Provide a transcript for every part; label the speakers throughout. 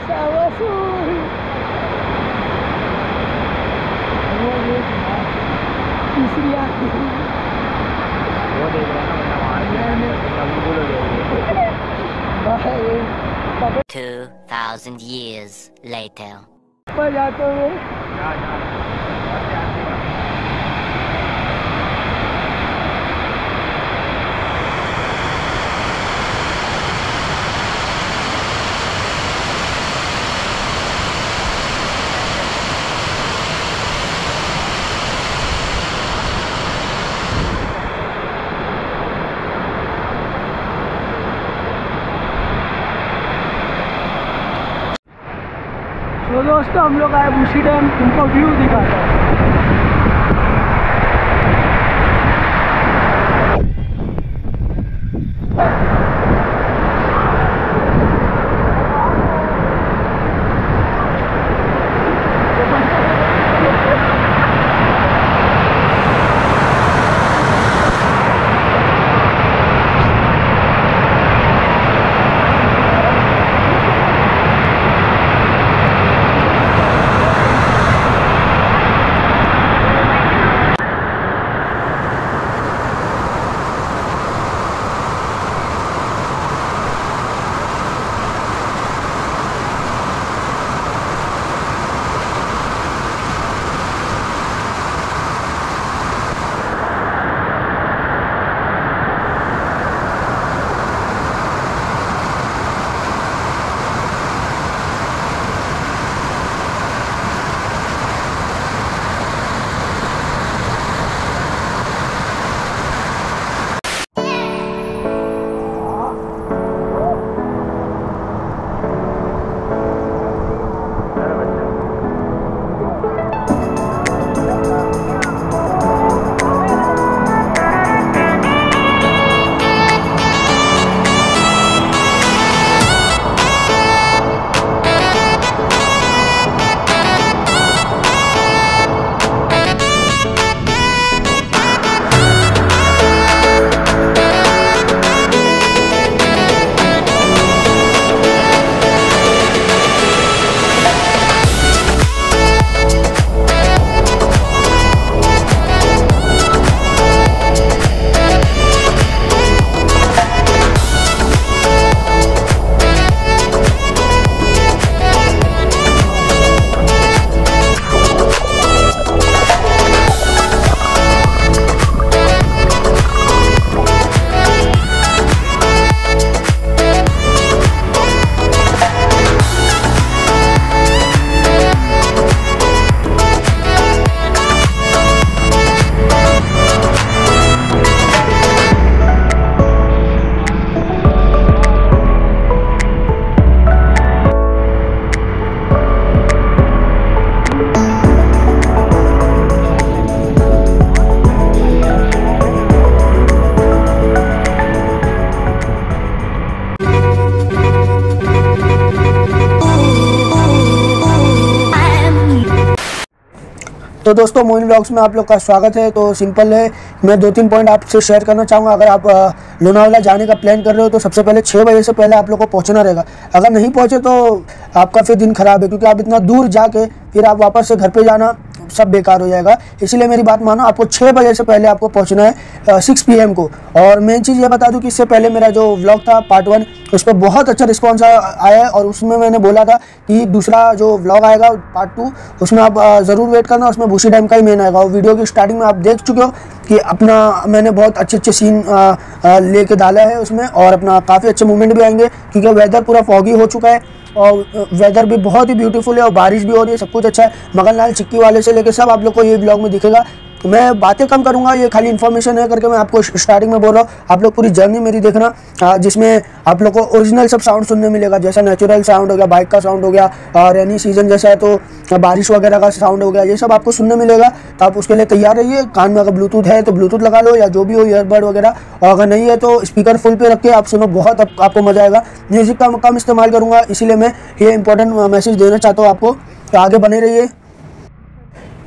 Speaker 1: तीसरी आती
Speaker 2: वो देख रहा है
Speaker 3: 2000 years later.
Speaker 1: पर जाते हुए तो दोस्तों हम लोग आए बुशी डैम, तुमको व्यू दिखाता है। तो दोस्तों मोइन व्लॉग्स में आप लोग का स्वागत है। तो सिंपल है, मैं 2-3 पॉइंट आपसे शेयर करना चाहूँगा। अगर आप लोनावाला जाने का प्लान कर रहे हो तो सबसे पहले 6 बजे से पहले आप लोग को पहुँचना रहेगा। अगर नहीं पहुँचे तो आपका फिर दिन खराब है, क्योंकि आप इतना दूर जाके फिर आप वापस से घर पे जाना सब बेकार हो जाएगा। इसीलिए मेरी बात मानो, आपको 6 बजे से पहले आपको पहुंचना है 6 PM को। और मेन चीज़ ये बता दूं कि इससे पहले मेरा जो व्लॉग था पार्ट 1, उस पर बहुत अच्छा रिस्पॉन्स आया है। और उसमें मैंने बोला था कि दूसरा जो व्लॉग आएगा पार्ट 2, उसमें आप ज़रूर वेट करना, उसमें बुशी डैम का ही मेन आएगा। और वीडियो की स्टार्टिंग में आप देख चुके हो कि अपना मैंने बहुत अच्छे सीन लेके डाला है उसमें, और अपना काफ़ी अच्छे मूवमेंट भी आएंगे, क्योंकि वेदर पूरा फॉगी हो चुका है और वेदर भी बहुत ही ब्यूटीफुल है और बारिश भी हो रही है, सब कुछ अच्छा है। मगनलाल चिक्की वाले से लेके सब आप लोग को ये ब्लॉग में दिखेगा। तो मैं बातें कम करूंगा, ये खाली इन्फॉर्मेशन है करके मैं आपको स्टार्टिंग में बोल रहा हूँ। आप लोग पूरी जर्नी मेरी देखना, जिसमें आप लोग को ओरिजिनल सब साउंड सुनने मिलेगा, जैसा नेचुरल साउंड हो गया, बाइक का साउंड हो गया, और रेनी सीजन जैसा है तो बारिश वगैरह का साउंड हो गया, ये सब आपको सुनने मिलेगा। तो आप उसके लिए तैयार रहिए। कान में अगर ब्लूटूथ है तो ब्लूटूथ लगा लो, या जो भी हो ईयरबड वगैरह, और अगर नहीं है तो स्पीकर फुल पे रख के आप सुनो, बहुत आपको मजा आएगा। म्यूजिक का कम इस्तेमाल करूँगा, इसीलिए मैं ये इंपॉर्टेंट मैसेज देना चाहता हूँ आपको। तो आगे बने रहिए।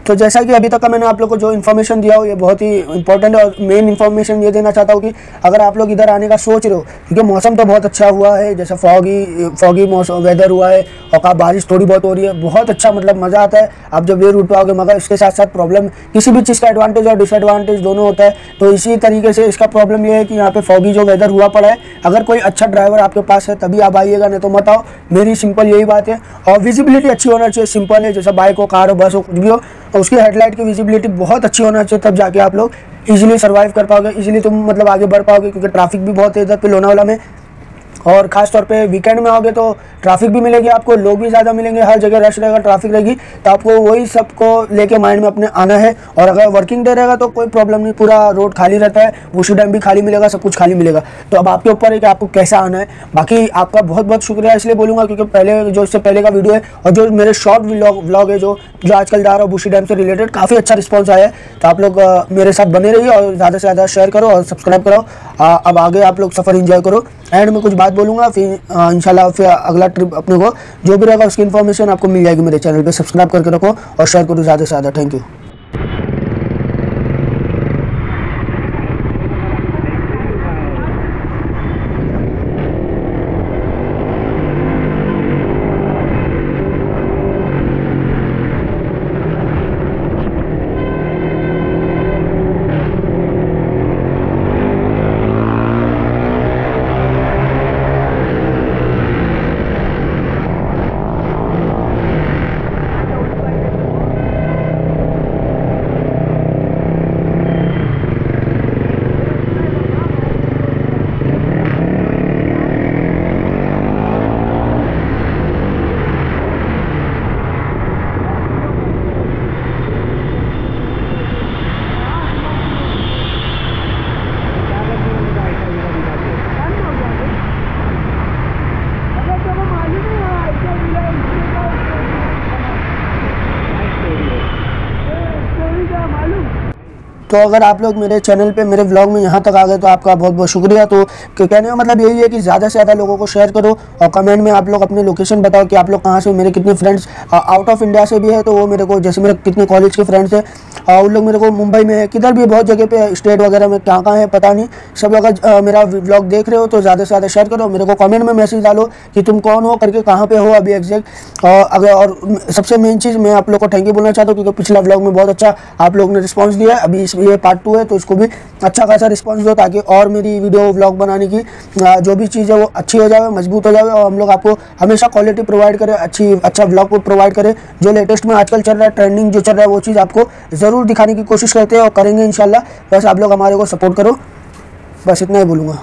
Speaker 1: तो जैसा कि अभी तक का मैंने आप लोग को जो इन्फॉर्मेशन दिया हो ये बहुत ही इंपॉर्टेंट है, और मेन इन्फॉर्मेशन ये देना चाहता हूँ कि अगर आप लोग इधर आने का सोच रहे हो, क्योंकि मौसम तो बहुत अच्छा हुआ है, जैसे फॉगी मौसम वेदर हुआ है और बारिश थोड़ी बहुत हो रही है, बहुत अच्छा मतलब मज़ा आता है आप जब ये रूट पे आओगे। मगर इसके साथ साथ प्रॉब्लम, किसी भी चीज़ का एडवांटेज और डिसएडवांटेज दोनों होता है, तो इसी तरीके से इसका प्रॉब्लम ये है कि यहाँ पे फॉगी जो वेदर हुआ पड़ा है, अगर कोई अच्छा ड्राइवर आपके पास है तभी आप आइएगा, नहीं तो मत आओ। मेरी सिंपल यही बात है। और विजिबिलिटी अच्छी होना चाहिए, सिंपल है, जैसे बाइक हो, कार हो, बस हो, कुछ भी हो, तो उसकी हेडलाइट की विजिबिलिटी बहुत अच्छी होना चाहिए, तब जाके आप लोग इजीली सर्वाइव कर पाओगे, इजीली तुम मतलब आगे बढ़ पाओगे, क्योंकि ट्रैफिक भी बहुत है इधर पे लोनावाला में। और ख़ास तौर पे वीकेंड में आओगे तो ट्रैफिक भी मिलेगी आपको, लोग भी ज़्यादा मिलेंगे, हर जगह रश रहेगा, ट्रैफिक रहेगी, तो आपको वही सबको लेके माइंड में अपने आना है। और अगर वर्किंग डे रहेगा तो कोई प्रॉब्लम नहीं, पूरा रोड खाली रहता है, बुशी डैम भी खाली मिलेगा, सब कुछ खाली मिलेगा। तो अब आपके ऊपर है कि आपको कैसा आना है। बाकी आपका बहुत बहुत शुक्रिया इसलिए बोलूँगा क्योंकि पहले जो इससे पहले का वीडियो है और जो मेरे शॉर्ट व्लॉग है जो आजकल जा रहा है बुशी डैम से रिलेटेड, काफ़ी अच्छा रिस्पॉन्स आया है। तो आप लोग मेरे साथ बने रहिए और ज़्यादा से ज़्यादा शेयर करो और सब्सक्राइब कराओ। अब आगे आप लोग सफ़र एंजॉय करो। एंड में कुछ बात बोलूँगा, फिर इंशाल्लाह फिर अगला ट्रिप अपने को जो भी रहेगा उसकी इन्फॉर्मेशन आपको मिल जाएगी मेरे चैनल पे। सब्सक्राइब करके रखो और शेयर करो ज़्यादा से ज़्यादा। Thank you. तो अगर आप लोग मेरे चैनल पे मेरे व्लॉग में यहाँ तक आ गए तो आपका बहुत बहुत शुक्रिया। तो कहने का मतलब यही है कि ज़्यादा से ज़्यादा लोगों को शेयर करो और कमेंट में आप लोग अपने लोकेशन बताओ कि आप लोग कहाँ से। मेरे कितने फ्रेंड्स आउट ऑफ इंडिया से भी है, तो वो मेरे को, जैसे मेरे कितने कॉलेज के फ्रेंड्स हैं उन लोग मेरे को मुंबई में है, किधर भी बहुत जगह पे स्टेट वगैरह में कहाँ है पता नहीं। सब लोग अगर मेरा व्लॉग देख रहे हो तो ज़्यादा से ज़्यादा शेयर करो, मेरे को कमेंट में मैसेज डालो कि तुम कौन हो करके, कहाँ पे हो अभी एग्जैक्ट। और सबसे मेन चीज़ मैं आप लोग को थैंक यू बोलना चाहता हूँ क्योंकि पिछला व्लॉग में बहुत अच्छा आप लोग ने रिस्पॉन्स दिया है। अभी ये पार्ट 2 है तो इसको भी अच्छा खासा रिस्पॉन्स दो ताकि और मेरी वीडियो व्लॉग बनाने की जो भी चीज़ है वो अच्छी हो जाए, मजबूत हो जाए और हम लोग आपको हमेशा क्वालिटी प्रोवाइड करें, अच्छा व्लॉग को प्रोवाइड करें। जो लेटेस्ट में आजकल चल रहा है, ट्रेंडिंग जो चल रहा है, वो चीज़ आपको ज़रूर दिखाने की कोशिश करते हैं और करेंगे इंशाल्लाह। बस आप लोग हमारे को सपोर्ट करो, बस इतना ही बोलूँगा।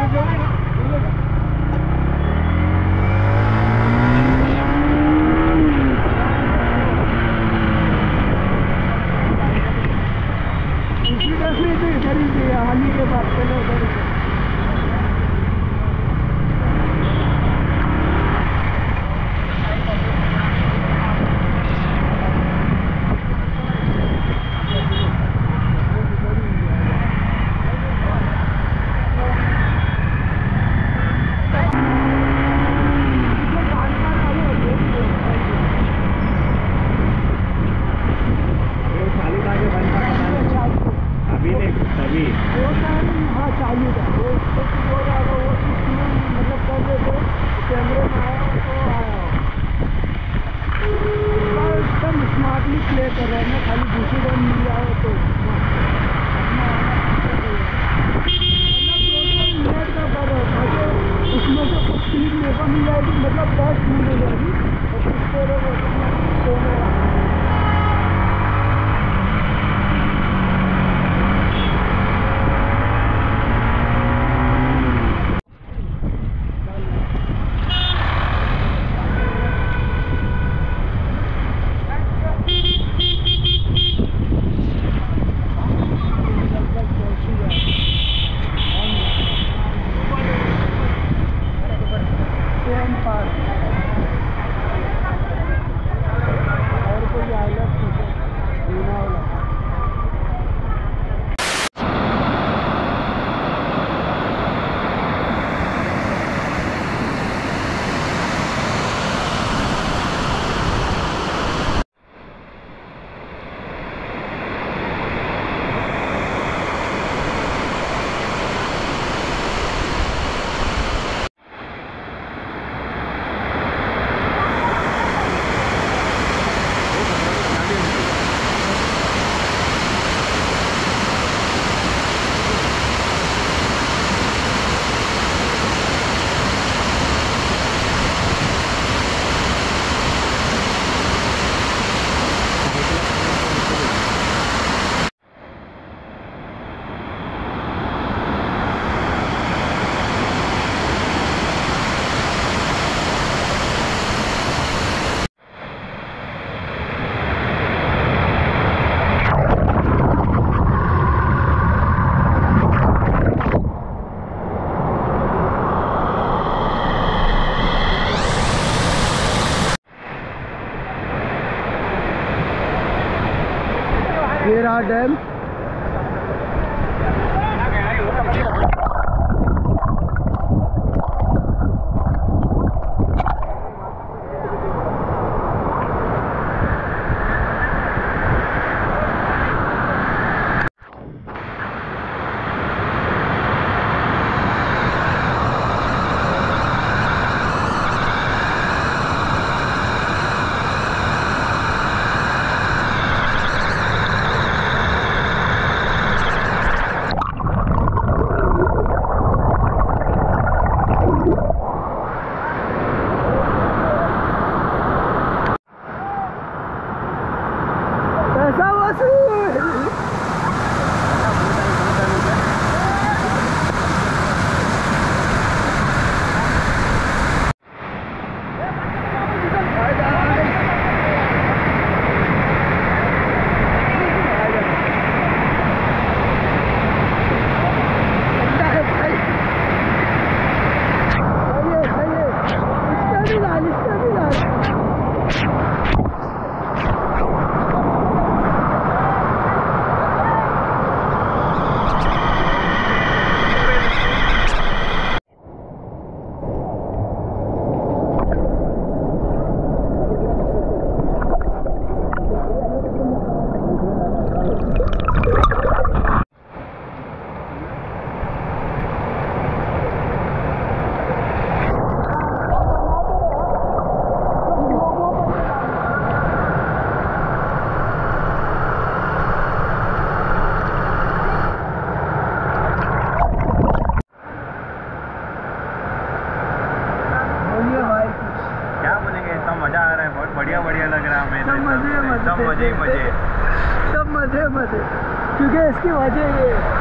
Speaker 1: गेरा डैम
Speaker 2: बढ़िया बढ़िया लग रहा है हमें। सब मजे
Speaker 1: क्योंकि इसकी वजह ये